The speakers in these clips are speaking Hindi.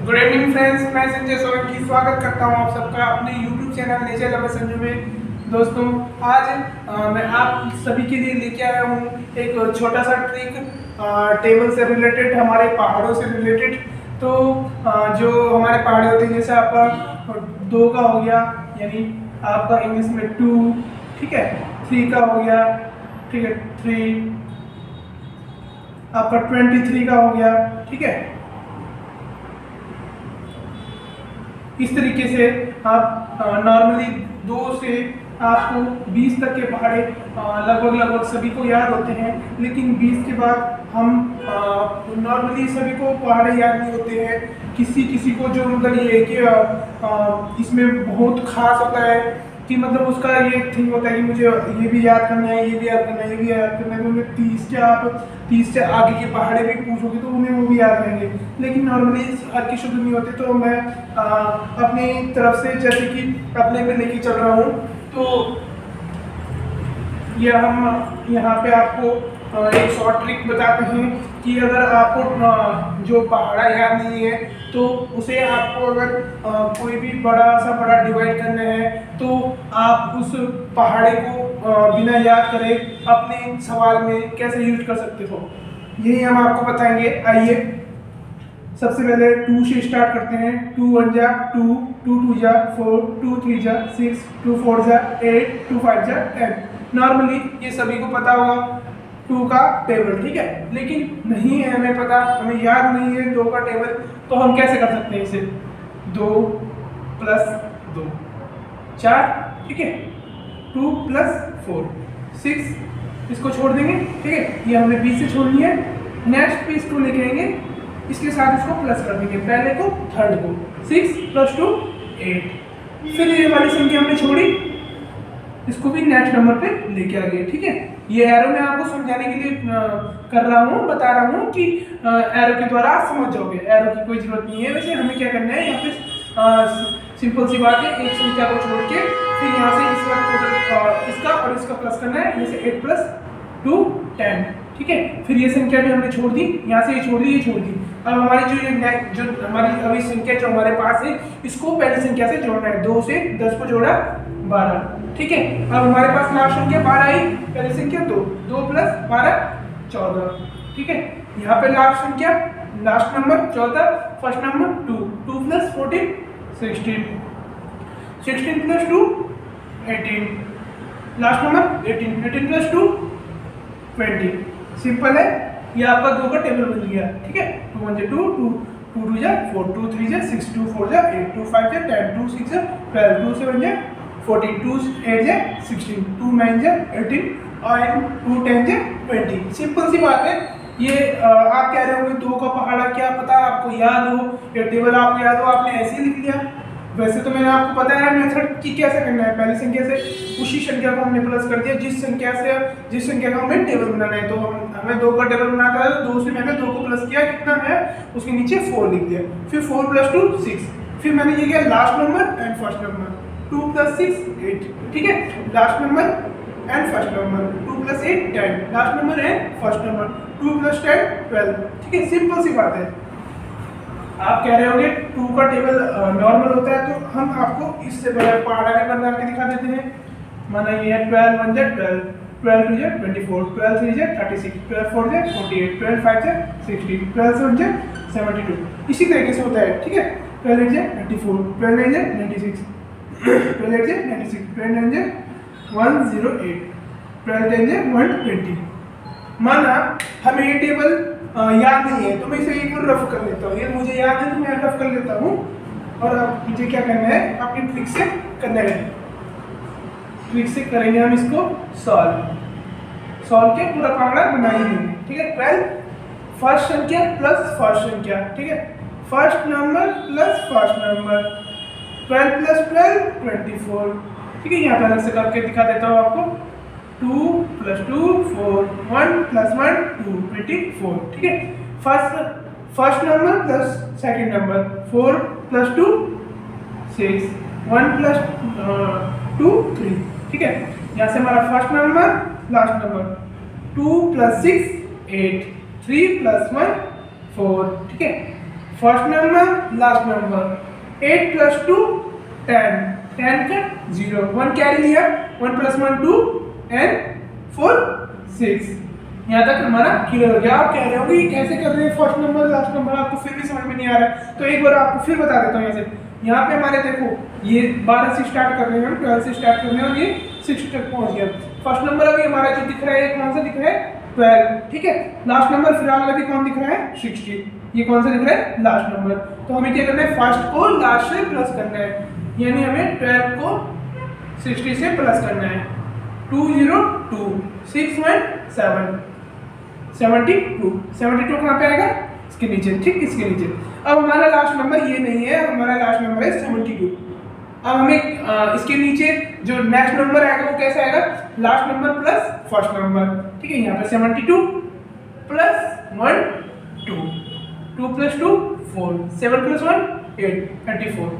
गुड इवनिंग फ्रेंड्स, मैं संजय सोलंकी स्वागत करता हूं आप सबका अपने YouTube channel nature lover Sanju में। दोस्तों, आज मैं आप सभी के लिए लेके आया हूं एक छोटा सा ट्रिक टेबल से रिलेटेड, हमारे पहाड़ों से रिलेटेड। तो जो हमारे पहाड़ होते हैं, जैसे आपका 2 का हो गया, यानी आपका इंग्लिश में 2, ठीक है। 3 का हो गया, ठीक है, 3, आपका 23 का हो गया, ठीक है। इस तरीके से आप नॉर्मली 2 से आपको 20 तक के पहाड़े लगभग सभी को याद होते हैं, लेकिन 20 के बाद हम नॉर्मली सभी को पहाड़े याद नहीं होते हैं। किसी को जो मतलब ये है कि इसमें बहुत खास होता है कि मतलब उसका ये थिंग होता है कि मुझे ये भी याद करना है, ये भी याद करना है, ये भी याद करना है। तो उन्हें 30 से आगे के पहाड़े भी पूछोगे तो उन्हें वो भी याद रहेंगे, लेकिन नॉर्मली हर की शुद्ध नहीं होते। तो मैं अपनी तरफ से जैसे कि अपने पे लेके चल रहा हूँ, तो यह हम यहाँ पे आपको एक शॉर्ट ट्रिक बताते हैं कि अगर आपको जो पहाड़ा याद नहीं है तो उसे आपको अगर कोई भी बड़ा डिवाइड करना है तो आप उस पहाड़े को बिना याद करे अपने सवाल में कैसे यूज कर सकते हो, यही हम आपको बताएंगे। आइए सबसे पहले 2 से स्टार्ट करते हैं। 2 1 जा 2, 2 2 जा 4, 2 3 जा 6, 2 4 जा 8, 2 5 जा 10। नॉर्मली ये सभी को पता होगा 2 का टेबल, ठीक है, लेकिन नहीं है हमें पता, हमें याद नहीं है 2 का टेबल। तो हम कैसे कर सकते हैं इसे? 2 + 2 4, ठीक है। 2 + 4 6, इसको छोड़ देंगे, ठीक है। ये हमें 20 से छोड़नी है। नेक्स्ट पे इसको लेके आएंगे, इसके साथ इसको प्लस कर देंगे, पहले को थर्ड को। 6 + 2 8। फिर ये वाली संख्या हमने छोड़ी, इसको भी नेक्स्ट नंबर पे लेके आ गए, ठीक है। ये एरो मैं आपको समझाने के लिए कर रहा हूँ, बता रहा हूँ कि एरो के द्वारा आप समझ जाओगे। एरो की कोई जरूरत नहीं है। वैसे हमें क्या करना है, यहाँ पे सिंपल सी बात है, एक संख्या को छोड़ के फिर यहाँ से इसका और इसका प्लस करना है। जैसे 8 + 2 10, ठीक है। फिर ये संख्या भी हमने छोड़ दी, यहाँ से ये छोड़ दी, ये छोड़ दी। अब हमारी जो हमारी अभी संख्या जो हमारे पास है, इसको पहली संख्या से जोड़ना है। 2 से 10 को जोड़ा 12, ठीक है। अब हमारे पास लास्ट संख्या 12 आई, पहली संख्या 2 + 12 14, ठीक है। यहाँ पे लास्ट संख्या, last number 14, first number 2 2 + 14 16, 16 + 2 18, last number 18 18 + 2 20। Simple है, ये आपका 2 का टेबल बन गया, ठीक है। 2 1 2 2 2 2 जा 4, 2 3 जा 6, 2 4 जा 8, 2 5 जा 10, 2 6 जा 12, 2 7 जा 14, 2 8 जा 16, 2 9 जा 18 और 2 10 जा 20। सिंपल सी बात है। ये आप कह रहे होंगे 2 का पहाड़ा क्या पता आपको याद हो या टेबल आपको याद हो, आपने ऐसे ही लिख लिया। वैसे तो मैंने आपको बताया मेथड कि कैसे करना है। पहली संख्या से उसी संख्या को हमने प्लस कर दिया जिस संख्या का हमें टेबल बनाना है। तो हमें 2 का टेबल बनाना है, तो 2 से मैंने 2 को प्लस किया, कितना है उसके नीचे 4 लिख दिया। फिर 4 + 2 6, फिर मैंने ये किया last number and first number. 2 + 6 8, ठीक है। Last number and first number. 2 + 8 10, last number and first number. 2 + 10 12, ठीक है। सिंपल सी बात है। आप कह रहे होंगे 2 का टेबल नॉर्मल होता है, तो हम आपको इससे पहाड़ा भी बना के दिखा देते हैं। माना ये है 12 1 जा 12, 12 2 जा 24, 12 3 जा 36, 12 4 जा 48, 12 5 जा 60, 12 7 जा 72। इसी तरीके से होता है, ठीक है। 12 8 जा 94, 12 9 जा 96, 12 8 जा 96, 12 9 जा 108, 12 10 जा 120। माना हमें ये टेबल याद नहीं है, तो मैं इसे एक बार रफ कर लेता हूँ। ये मुझे याद है तो मैं रफ कर लेता हूँ, और अब मुझे क्या करना है, अपनी ट्रिक से करना है। ट्रिक से करेंगे हम इसको सॉल्व के पूरा पहाड़ा बना ही देंगे, ठीक है। 12 फर्स्ट संख्या प्लस फर्स्ट संख्या, ठीक है। First number plus first number, 12 + 12 24, ठीक है। यहाँ पे अलग से करके दिखा देता हूँ आपको। 2 + 2 4, 1 + 1 2 24, ठीक है। First number plus second number, 4 + 2 6, 1 + 2 3, ठीक है। यहाँ से हमारा फर्स्ट नंबर लास्ट नंबर। 2 + 6 8, 3 + 1 4, ठीक है। फर्स्ट नंबर लास्ट नंबर, 8 + 2 10, 10 का 0, 1 कैरी लिया, 1 + 1 2 and 4 6। यहाँ तक हमारा क्लियर हो गया। आप कह रहे हो कि कैसे कर रहे हैं फर्स्ट नंबर लास्ट नंबर, आपको फिर भी समझ में नहीं आ रहा है, तो एक बार आपको फिर बता देता हूँ। यहाँ से यहाँ पे हमारे देखो ये 12 से स्टार्ट कर रहे हैं, हम 12 से स्टार्ट कर रहे हैं और ये 60 तक पहुँच गया। फर्स्ट नंबर अभी हमारा जो दिख रहा है, ये कौन सा दिख रहा है, 12, ठीक है। लास्ट नंबर फिलहाल अभी कौन दिख रहा है, 60, ये कौन सा दिख रहा है, लास्ट नंबर। तो हमें क्या करना है, फर्स्ट को लास्ट से प्लस करना है, यानी हमें 12 को 60 से प्लस करना है। 202 6 1 7 72, 72 कहाँ पे आएगा, इसके नीचे, ठीक, इसके नीचे। अब हमारा लास्ट नंबर ये नहीं है, हमारा लास्ट नंबर है 72। अब हमें इसके नीचे जो नेक्स्ट नंबर आएगा वो कैसा आएगा, last number plus first number, ठीक है। यहाँ पे 72 + 1 2, 2 + 2 4, 7 + 1 8, 34।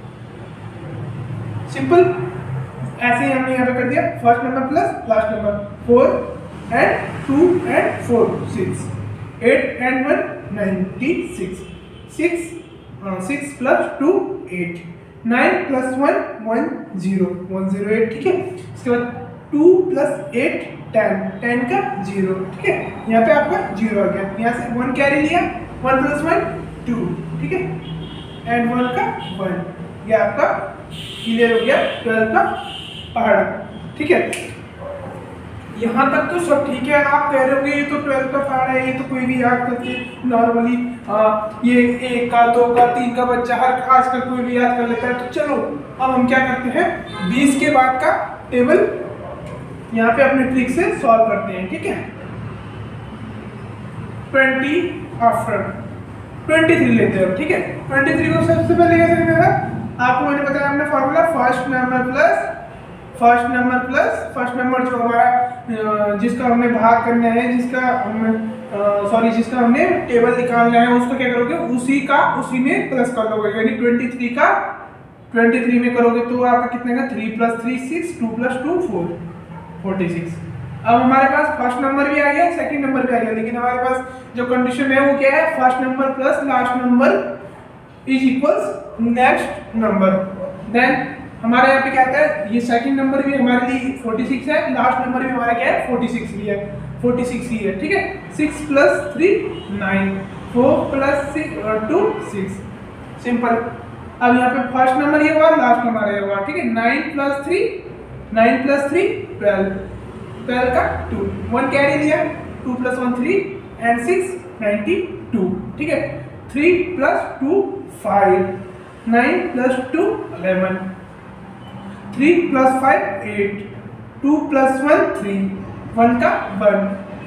सिंपल, ऐसे ही हमने यहाँ पे कर दिया, first number plus last number, 4 and 2 and 4 6, 8 and 1 96, 6 + 2 8, 9 + 1 1 0 108, ठीक है। इसके बाद 2 + 8 10, 10 का 0, ठीक है। यहाँ पे आपका 0 आ गया, यहाँ से 1 कैरी लिया, 1 + 1 2, ठीक है, एंड 1 का 1, ये आपका क्लियर हो गया 12 का पहाड़ा, ठीक है। यहाँ तक तो सब ठीक है। आप कह रहे होंगे ये तो 12 का पहाड़ है, ये तो कोई भी याद करके नॉर्मली ये 1 का 2 का 3 का बच्चा हर आजकल कोई भी याद कर लेता है। तो चलो अब हम क्या करते हैं, 20 के बाद का टेबल यहाँ पे अपने ट्रिक से सॉल्व करते हैं, ठीक है। 20 आफ्टर 23 लेते हैं, ठीक है। 23 को सबसे पहले कैसे करना है, आपको मैंने बताया हमने formula, first number plus first number जो हमारा जिसका हमने भाग करना है, जिसका हमने टेबल निकालना है, उसको क्या करोगे, उसी में प्लस कर लोगे, यानी 23 का 23 में करोगे तो आपका कितने का 3 + 3 6, 2 + 2 4, 46। अब हमारे पास फर्स्ट नंबर भी आ गया, सेकंड नंबर भी आ गया, लेकिन हमारे पास जो कंडीशन है वो क्या है, first number plus last number = next number. Then हमारे यहाँ पे क्या आता है, ये सेकंड नंबर भी हमारे लिए 46 है, लास्ट नंबर भी हमारा क्या है 46 ही है, 46 ही है, ठीक है। 6 + 3 9, 4 + 2 6, सिंपल। अब यहाँ पे फर्स्ट नंबर ये हुआ, लास्ट नंबर ये हुआ, ठीक है। 9 + 3 12, 12 का 2, 1 कैरी लिया, 2 + 1 3 and 6 92, ठीक है। 3 + 2 5, 9 + 2 11, 3 + 5 8, 2 + 1 3, 1 का 1,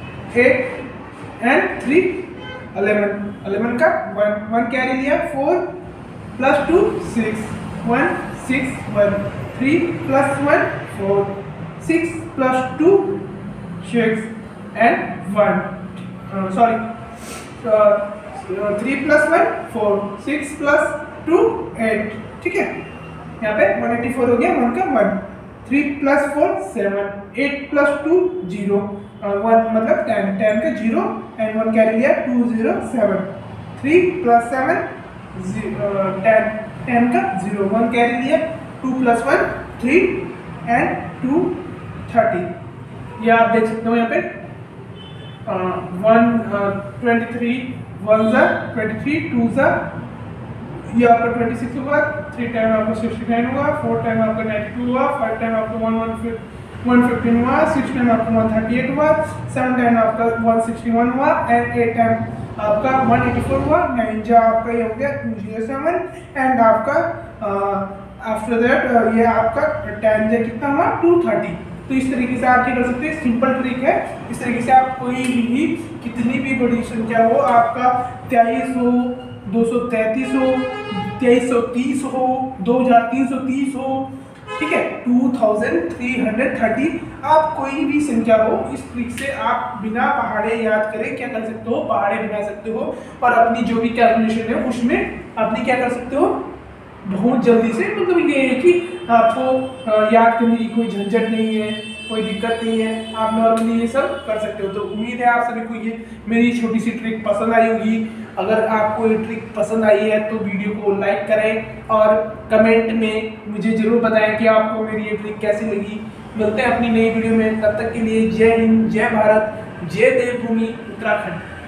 8 and 3 11, 11 का 1 कैरी लिया, 4 + 2 6, 1 6 1, 3 + 1 4, 6 + 2 6 and 1, 3 + 1 4, 6 + 2 8, ठीक है। यहाँ पे 184 हो गया, 1 का 1, 3 + 4 7, 8 + 2 0, 1 मतलब 10, 10 का 0 and 1 कैरी लिया, 207, 3 + 7 10, 10 का 0, 1 कैरी लिया, 2 + 1 3 and 2 30। ये आप देख सकते हो यहाँ पे 23 1 ज़ा 23, 2 ज़ा ये आपका 26 होगा, 3 टाइम आपका 69 होगा, 4 टाइम आपका 92 हुआ, 5 टाइम आपका 115 हुआ, 6 टाइम आपका 138 हुआ, 7 टाइम आपका 161 हुआ एंड 8 टाइम आपका 184 हुआ, 9 जा आपका ये हो गया 207 एंड आपका आफ्टर दैट ये आपका 10 जा कितना हुआ 230। तो इस तरीके से आप क्या कर सकते हैं, सिंपल ट्रिक है। इस तरीके से आप कोई भी कितनी भी बड़ी संख्या हो, आपका 23 हो, 233 हो, 2330 हो, 2330 हो, ठीक है, 2330, आप कोई भी संख्या हो, इस ट्रिक से आप बिना पहाड़े याद करे क्या कर सकते हो, पहाड़े बना सकते हो और अपनी जो भी कैलकुलेशन है उसमें अपनी क्या कर सकते हो, बहुत जल्दी से, मतलब ये है कि आपको याद करने की कोई झंझट नहीं है, कोई दिक्कत नहीं है, आप नॉर्मली ये सब कर सकते हो। तो उम्मीद है आप सभी को ये मेरी छोटी सी ट्रिक पसंद आई होगी। अगर आपको ये ट्रिक पसंद आई है तो वीडियो को लाइक करें और कमेंट में मुझे ज़रूर बताएं कि आपको मेरी ये ट्रिक कैसी लगी। मिलते हैं अपनी नई वीडियो में, तब तक के लिए जय हिंद, जय भारत, जय देवभूमि उत्तराखंड।